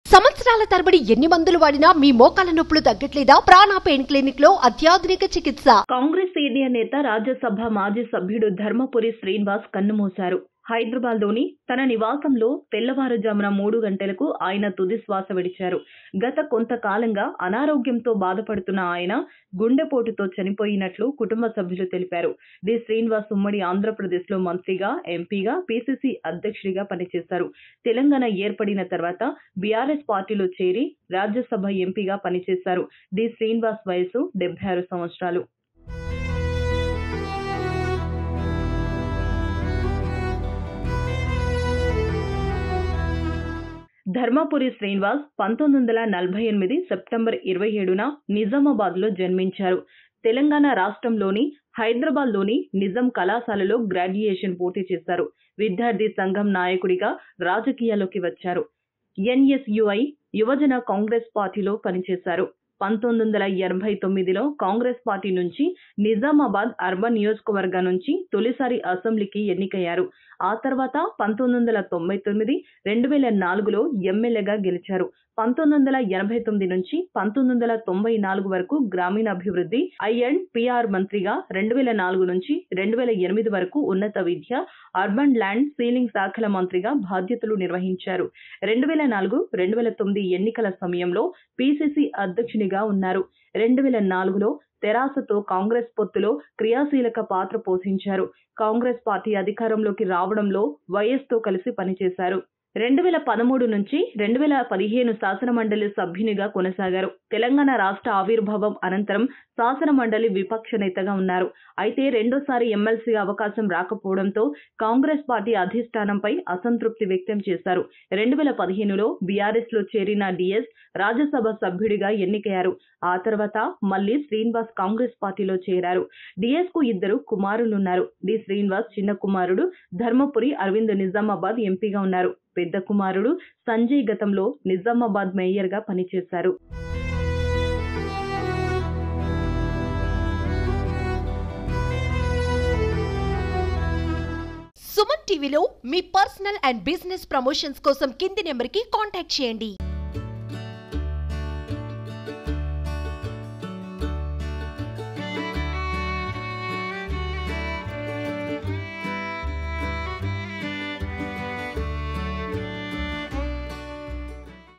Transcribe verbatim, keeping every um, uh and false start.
సంవత్సరాల తరబడి ఎన్ని మందులు వాడినా మీ మోకాల నొప్పులు తగ్గట్లేదా? ప్రాణ పెయిన్ క్లినిక్ లో అత్యాధునిక చికిత్స. కాంగ్రెస్ సీనియర్ నేత, రాజ్యసభ మాజీ సభ్యుడు ధర్మపురి శ్రీనివాస్ కన్నుమూశారు. హైదరాబాద్ లోని తన నివాసంలో తెల్లవారుజామున మూడు గంటలకు ఆయన తుది శ్వాస విడిచారు. గత కొంతకాలంగా అనారోగ్యంతో బాధపడుతున్న ఆయన గుండెపోటుతో చనిపోయినట్లు కుటుంబ సభ్యులు తెలిపారు. డి శ్రీనివాస్ ఉమ్మడి ఆంధ్రప్రదేశ్ లో మంత్రిగా, ఎంపీగా, పీసీసీ అధ్యక్షుడిగా పనిచేశారు. తెలంగాణ ఏర్పడిన తర్వాత బీఆర్ఎస్ పార్టీలో చేరి రాజ్యసభ ఎంపీగా పనిచేశారు. డి శ్రీనివాస్ వయసు డెబ్బై ఆరు సంవత్సరాలు. ధర్మపురి శ్రీనివాస్ పంతొమ్మిది వందల నలభై ఎనిమిది సెప్టెంబర్ ఇరవై ఏడున నిజామాబాద్ లో జన్మించారు. తెలంగాణ రాష్ట్రంలోని హైదరాబాద్ లోని నిజాం కళాశాలలో గ్రాడ్యుయేషన్ పూర్తి చేశారు. విద్యార్థి సంఘం నాయకుడిగా రాజకీయాల్లోకి వచ్చారు. ఎన్ఎస్యుఐ యువజన కాంగ్రెస్ పార్టీలో పనిచేశారు. పంతొమ్మిది వందల ఎనభై తొమ్మిదిలో కాంగ్రెస్ పార్టీ నుంచి నిజామాబాద్ అర్బన్ నియోజకవర్గం నుంచి తొలిసారి అసెంబ్లీకి ఎన్నికయ్యారు. ఆ తర్వాత పంతొమ్మిది వందల తొంభై తొమ్మిది, రెండు వేల నాలుగులో ఎమ్మెల్యేగా గెలిచారు. పంతొమ్మిది వందల ఎనభై తొమ్మిది నుంచి పంతొమ్మిది వందల తొంభై నాలుగు వరకు గ్రామీణాభివృద్ధి, ఐ అండ్ పిఆర్ మంత్రిగా, రెండు వేల నాలుగు నుంచి రెండు వేల ఎనిమిది వరకు ఉన్నత విద్య, అర్బన్ ల్యాండ్ సీలింగ్ శాఖల మంత్రిగా బాధ్యతలు నిర్వహించారు. రెండు వేల నాలుగు రెండు వేల తొమ్మిది ఎన్నికల సమయంలో పీసీసీ అధ్యక్షునిగా ఉన్నారు. రెండు వేల నాలుగులో తెరాసతో కాంగ్రెస్ పొత్తులో క్రియాశీలక పాత్ర పోషించారు. కాంగ్రెస్ పార్టీ అధికారంలోకి రావడంలో వైఎస్ తో కలిసి పనిచేశారు. రెండు వేల పదమూడు నుంచి రెండు వేల పదిహేను శాసనమండలి సభ్యునిగా కొనసాగారు. తెలంగాణ రాష్ట్ర ఆవిర్భావం అనంతరం శాసనమండలి విపక్ష నేతగా ఉన్నారు. అయితే రెండోసారి ఎమ్మెల్సీగా అవకాశం రాకపోవడంతో కాంగ్రెస్ పార్టీ అధిష్టానంపై అసంతృప్తి వ్యక్తం చేశారు. రెండు వేల పదిహేనులో బీఆర్ఎస్ లో చేరిన డిఎస్ రాజ్యసభ సభ్యుడిగా ఎన్నికయ్యారు. ఆ తర్వాత మళ్లీ శ్రీనివాస్ కాంగ్రెస్ పార్టీలో చేరారు. డిఎస్ కు ఇద్దరు కుమారులున్నారు. డి శ్రీనివాస్ చిన్న కుమారుడు ధర్మపురి అరవింద్ నిజామాబాద్ ఎంపీగా ఉన్నారు. పెద్ద కుమారుడు సంజయ్ గతంలో నిజామాబాద్ మేయర్ గా పనిచేశారు. సుమన్ టీవీలో మీ పర్సనల్ అండ్ బిజినెస్ ప్రమోషన్స్ కోసం కింది నెంబర్కి కాంటాక్ట్ చేయండి.